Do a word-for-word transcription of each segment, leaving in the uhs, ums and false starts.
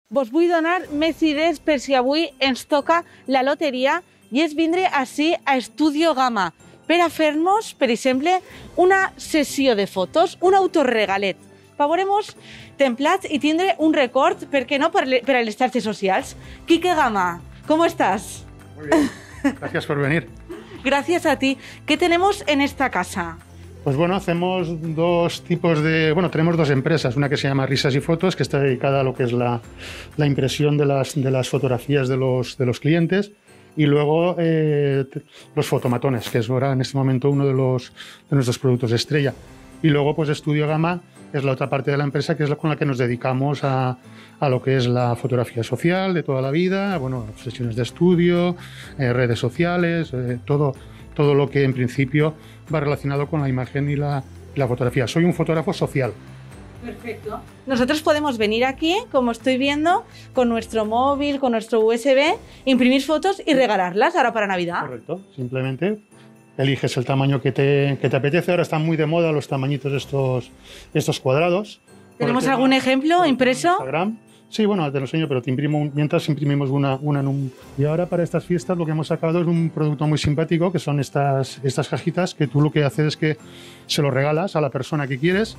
Vos vull donar més idees per si avui ens toca la loteria i és vindre així a Estudio Gamma per a fer-nos, per exemple, una sessió de fotos, un autorregalet. Pavoremos templats i tindre un record, per què no, per, per a les xarxes socials. Quique Gamma, ¿cómo estás? Muy bien, gracias por venir. Gracias a ti. ¿Qué tenemos en esta casa? Pues bueno, hacemos dos tipos de... Bueno, tenemos dos empresas, una que se llama Risas y Fotos, que está dedicada a lo que es la, la impresión de las, de las fotografías de los, de los clientes, y luego eh, los fotomatones, que es ahora en este momento uno de, los, de nuestros productos de estrella. Y luego pues Estudio Gamma es la otra parte de la empresa, que es la con la que nos dedicamos a, a lo que es la fotografía social de toda la vida, bueno, sesiones de estudio, eh, redes sociales, eh, todo... todo lo que en principio va relacionado con la imagen y la, la fotografía. Soy un fotógrafo social. Perfecto. Nosotros podemos venir aquí, como estoy viendo, con nuestro móvil, con nuestro U S B, imprimir fotos y regalarlas ahora para Navidad. Correcto. Simplemente eliges el tamaño que te, que te apetece. Ahora están muy de moda los tamañitos estos, estos cuadrados. ¿Tenemos algún ejemplo impreso? Instagram. Sí, bueno, te lo enseño, pero te imprimo, mientras imprimimos una, una en un... Y ahora para estas fiestas lo que hemos sacado es un producto muy simpático, que son estas, estas cajitas, que tú lo que haces es que se lo regalas a la persona que quieres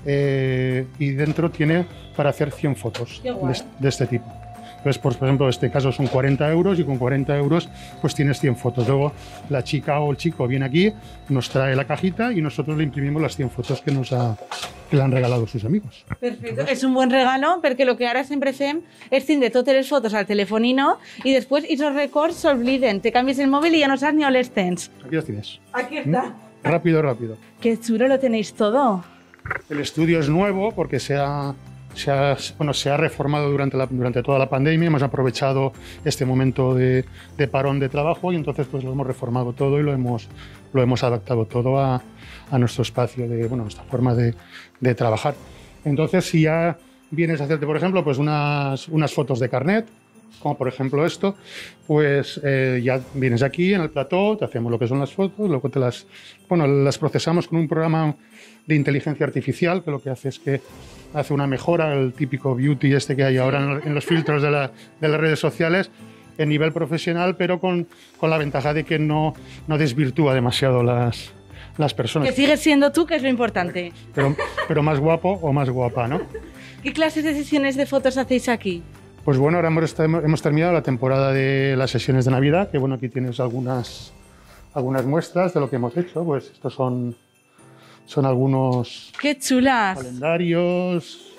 eh, y dentro tiene para hacer cien fotos de, de este tipo. Entonces, por, por ejemplo, en este caso son cuarenta euros y con cuarenta euros pues tienes cien fotos. Luego la chica o el chico viene aquí, nos trae la cajita y nosotros le imprimimos las cien fotos que nos ha... que le han regalado sus amigos. Perfecto, és un bon regalo perquè el que ara sempre fem és tindre totes les fotos al telefonino i després aquests records s'obliden, te canvies el mòvil i ja no saps ni on les tens. Aquí las tienes. Aquí está. ¿Mm? Rápido, rápido. Qué chulo lo tenéis todo. El estudio es nuevo porque se ha, se ha, bueno, se ha reformado durante, la, durante toda la pandemia. Hemos aprovechado este momento de, de parón de trabajo y entonces pues lo hemos reformado todo y lo hemos, lo hemos adaptado todo a, a nuestro espacio, de, bueno, nuestra forma de, de trabajar. Entonces, si ya vienes a hacerte, por ejemplo, pues unas, unas fotos de carnet, como por ejemplo esto, pues eh, ya vienes aquí en el plató, te hacemos lo que son las fotos, luego te las, bueno, las procesamos con un programa de inteligencia artificial, que lo que hace es que hace una mejora, el típico beauty este que hay ahora en, en los filtros de, la, de las redes sociales, en nivel profesional, pero con, con la ventaja de que no, no desvirtúa demasiado las, las personas. Que sigues siendo tú, que es lo importante. Pero, pero más guapo o más guapa, ¿no? ¿Qué clases de sesiones de fotos hacéis aquí? Pues bueno, ahora hemos, hemos terminado la temporada de las sesiones de Navidad, que bueno, aquí tienes algunas, algunas muestras de lo que hemos hecho. Pues estos son, son algunos... ¡Qué chulas! Calendarios,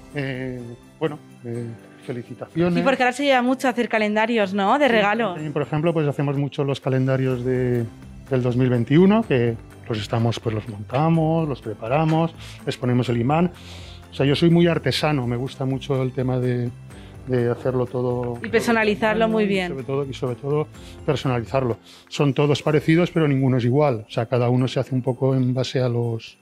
eh, bueno, eh, felicitaciones. Sí, porque ahora se lleva mucho hacer calendarios, ¿no? De regalo. Sí, por ejemplo, pues hacemos mucho los calendarios de, del dos mil veintiuno, que los estamos, pues los montamos, los preparamos, les ponemos el imán. O sea, yo soy muy artesano, me gusta mucho el tema de, de hacerlo todo. Y personalizarlo muy bien. Y sobre, todo, y sobre todo personalizarlo. Son todos parecidos, pero ninguno es igual. O sea, cada uno se hace un poco en base a los,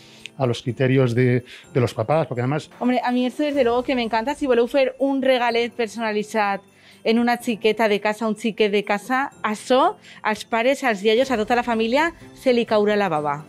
a los criterios de, de los papás, porque además... Hombre, a mí esto desde luego que me encanta. Si voleu fer un regalet personalitzat en una xiqueta de casa, un xiquet de casa, això, als pares, als iaios, a tota la família, se li caurà la baba.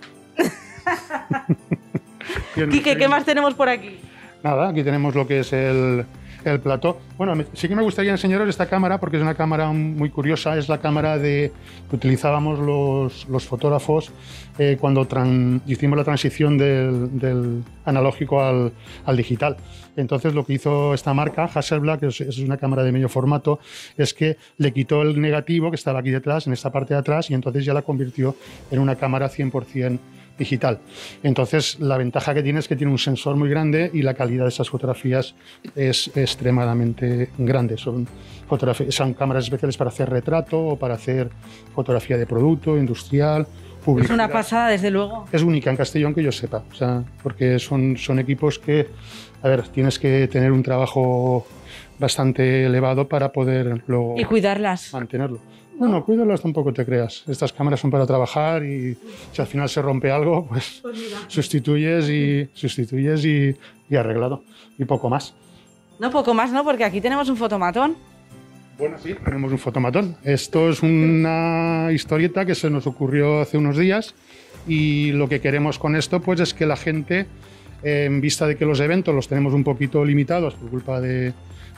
Quique, ¿qué más tenemos por aquí? Nada, aquí tenemos lo que es el, el plató. Bueno, sí que me gustaría enseñaros esta cámara porque es una cámara muy curiosa. Es la cámara de, que utilizábamos los, los fotógrafos eh, cuando tran, hicimos la transición del, del analógico al, al digital. Entonces lo que hizo esta marca, Hasselblad, que es, es una cámara de medio formato, es que le quitó el negativo que estaba aquí detrás, en esta parte de atrás, y entonces ya la convirtió en una cámara cien por cien digital. Entonces la ventaja que tiene es que tiene un sensor muy grande y la calidad de esas fotografías es extremadamente grande. Son, son cámaras especiales para hacer retrato o para hacer fotografía de producto, industrial, publicidad. Es una pasada, desde luego. Es única en Castellón que yo sepa, o sea, porque son, son equipos que, a ver, tienes que tener un trabajo bastante elevado para poder luego y cuidarlas. Mantenerlo. No, no, cuídalas tampoco te creas. Estas cámaras son para trabajar y si al final se rompe algo, pues, pues sustituyes y sustituyes y, y arreglado. Y poco más. No, poco más, ¿no? Porque aquí tenemos un fotomatón. Bueno, sí, tenemos un fotomatón. Esto es una historieta que se nos ocurrió hace unos días y lo que queremos con esto pues es que la gente, eh, en vista de que los eventos los tenemos un poquito limitados por culpa de,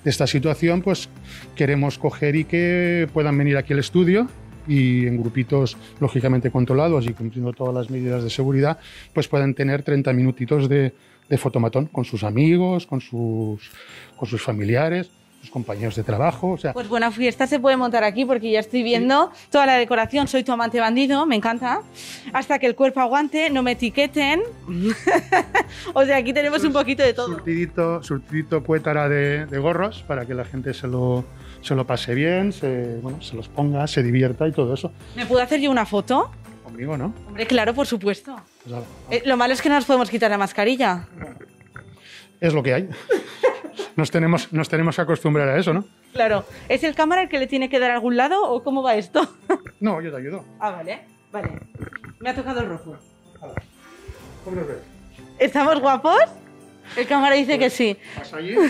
de esta situación, pues queremos coger y que puedan venir aquí al estudio y en grupitos lógicamente controlados y cumpliendo todas las medidas de seguridad, pues puedan tener treinta minutitos de, de fotomatón con sus amigos, con sus, con sus familiares, sus compañeros de trabajo. O sea, pues buena fiesta se puede montar aquí porque ya estoy viendo sí. toda la decoración. Soy tu amante bandido, me encanta. Hasta que el cuerpo aguante, no me etiqueten. O sea, aquí tenemos un poquito de todo. Surtidito, surtidito cuétara de, de gorros para que la gente se lo, se lo pase bien, se, bueno, se los ponga, se divierta y todo eso. ¿Me puedo hacer yo una foto? Conmigo, ¿no? Hombre, claro, por supuesto. Pues ahora, eh, lo malo es que no nos podemos quitar la mascarilla. Es lo que hay. Nos tenemos, nos tenemos que acostumbrar a eso, ¿no? Claro. ¿Es el cámara el que le tiene que dar a algún lado o cómo va esto? No, yo te ayudo. Ah, vale. Vale. Me ha tocado el rojo. ¿Cómo nos ves? ¿Estamos guapos? El cámara dice pues, que sí. ¿Vas allí? es,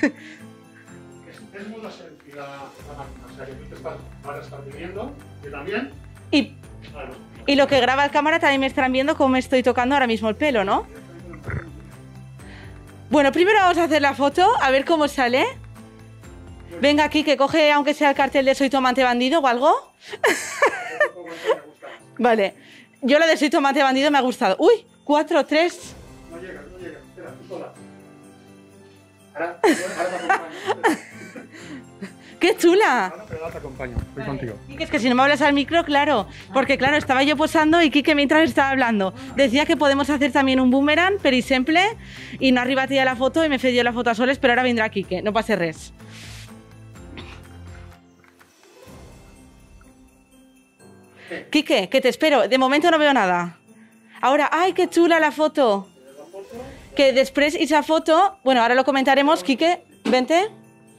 es muda selfie la, la máquina. O sea, que tú te estás, vas a estar viviendo, yo también. Y, claro. Y lo que graba el cámara también me estarán viendo cómo me estoy tocando ahora mismo el pelo, ¿no? Bueno, primero vamos a hacer la foto, a ver cómo sale. Venga aquí, que coge aunque sea el cartel de Soy tu amante bandido o algo. Vale, yo la de Soy tu amante bandido me ha gustado. Uy, cuatro, tres. No llega, no llega, espera, tú sola. Ahora, ahora te acompaño. ¡Qué chula! Ahora, pero ahora te acompaño, voy vale. contigo. Quique, es que si no me hablas al micro, claro. Porque claro, estaba yo posando y Quique mientras estaba hablando. Decía que podemos hacer también un boomerang, perisemple, y no arribatía la foto y me fedió la foto a soles, pero ahora vendrá Quique, no pase res. ¿Qué? Quique, que te espero. De momento no veo nada. Ahora, ¡ay, qué chula la foto! Que después esa foto, bueno, ahora lo comentaremos. Quique, vente.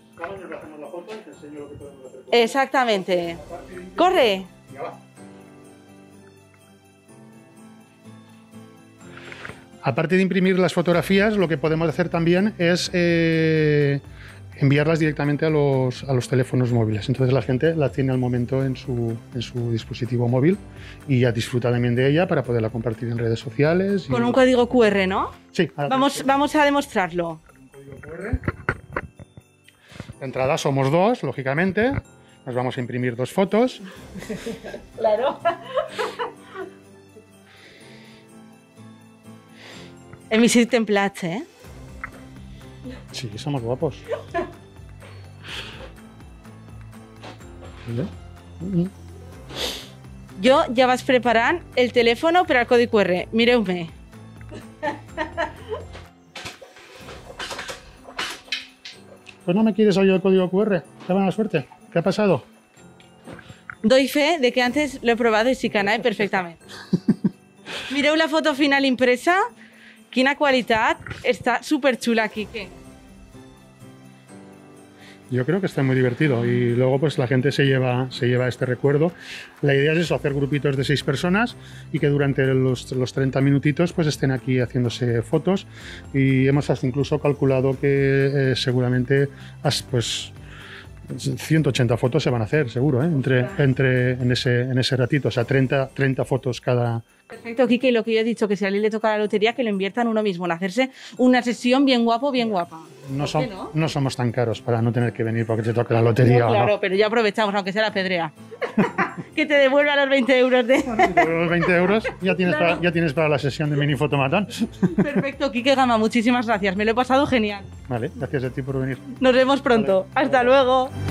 Exactamente. ¡Corre! Aparte de imprimir las fotografías, lo que podemos hacer también es eh, enviarlas directamente a los, a los teléfonos móviles. Entonces la gente la tiene al momento en su, en su dispositivo móvil y ya disfruta también de ella para poderla compartir en redes sociales. Con y... un código cu erre, ¿no? Sí. Vamos, vamos a demostrarlo. Un código cu erre. De entrada somos dos, lógicamente. Nos vamos a imprimir dos fotos. Claro. En mi sitio templats, ¿eh? Sí, somos guapos. Jo ja vas preparant el telèfon per al codi cu erre. Mireu-me. Pues no me quieres oír el código cu erre. Qué buena suerte. ¿Qué ha pasado? Doy fe de que antes lo he probado y sí que anava perfectament. Mireu la foto final impresa. Quina qualitat. Està superxula, Quique. Yo creo que está muy divertido y luego pues la gente se lleva, se lleva este recuerdo. La idea es eso, hacer grupitos de seis personas y que durante los, los treinta minutitos pues estén aquí haciéndose fotos y hemos hasta incluso calculado que eh, seguramente pues ciento ochenta fotos se van a hacer, seguro, ¿eh? entre, entre, en, ese, en ese ratito, o sea, treinta, treinta fotos cada... Perfecto, Quique, y lo que yo he dicho, que si a alguien le toca la lotería, que lo invierta en uno mismo, en hacerse una sesión bien guapo, bien guapa. No, son, no? no somos tan caros para no tener que venir porque te toque la lotería. No, claro, ¿no? Pero ya aprovechamos, aunque sea la pedrea. Que te devuelva los veinte euros de... Bueno, los veinte euros ya tienes, claro. para, ya tienes para la sesión de mini fotomatón. Perfecto, Quique Gama, muchísimas gracias, me lo he pasado genial. Vale, gracias a ti por venir. Nos vemos pronto, vale. Hasta luego.